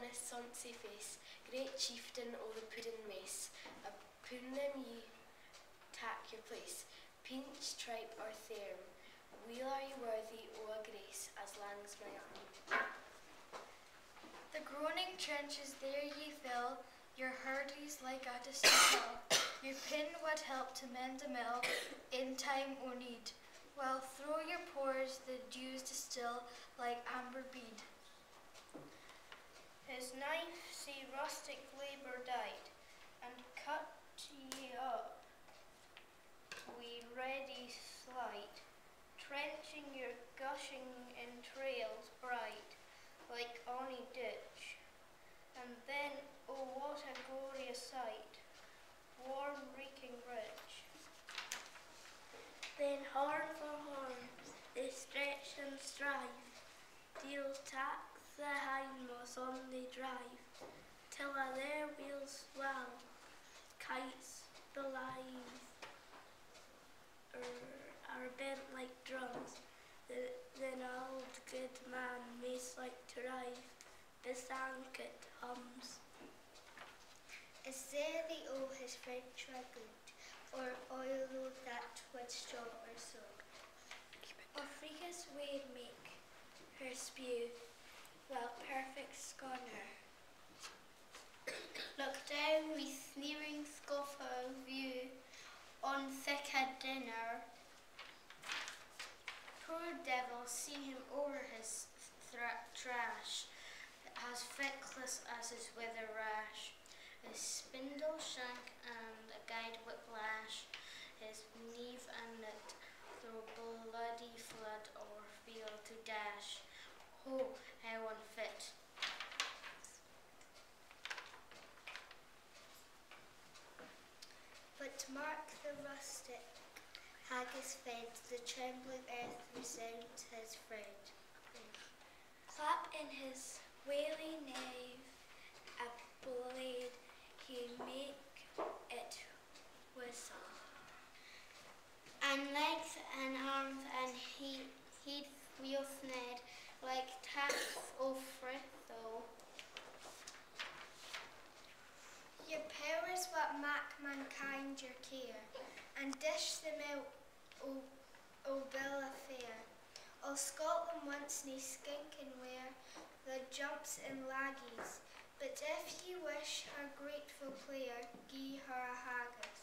his sonsy face, great chieftain o' the puddin' mace, upon them ye tak your place, pinch, tripe, or thairm, weel are ye worthy o' a grace as lang's my arm. The groaning trenches there ye fill, your hurdies like at a hill, your pin wad help to mend a mill in time o' need, while through your pores the dews distill like amber bead. His knife see rustic labour died, and cut ye up wi' ready sleight, trenching your gushing entrails bright, like ony ditch. And then, oh what a glorious sight, warm reeking rich. Then horn for horn, they stretch and strive, deal tack the hindmost on they drive, till a their wheels swell, kites belive are bent like drums. Then auld good man mace like to rive, besank it hums. Is there the o' his French ragout, or oil that would strong or so? Or freakus wade make her spew, well perfect scorner. Look down wi' sneering scoffer view on thick a dinner. Poor devil, see him o'er his trash, as feckless as his wither rash, his spindle shank and a guide whiplash, his neve and knit through bloody flood or field to dash. Ho, how unfit! But mark the rustic haggis fed, the trembling earth resounds his friend. Clap in his wailing nave a blade, he make it whistle. And legs and arms and he'd wheel sned like tacks o' Fritho. Your powers what mak mankind your care, and dish them out o' bill of fare. All Scotland wants nae skinking ware, the jumps and laggies, but if ye wish her grateful player, gie her a haggis.